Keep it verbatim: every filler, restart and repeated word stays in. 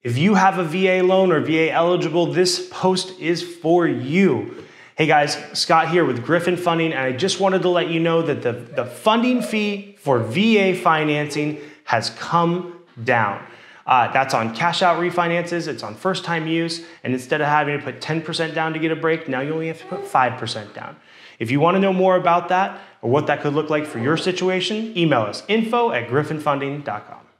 If you have a V A loan or V A eligible, this post is for you. Hey guys, Scott here with Griffin Funding, and I just wanted to let you know that the, the funding fee for V A financing has come down. Uh, that's on cash out refinances, it's on first time use, and instead of having to put ten percent down to get a break, now you only have to put five percent down. If you want to know more about that or what that could look like for your situation, email us info at griffin funding dot com.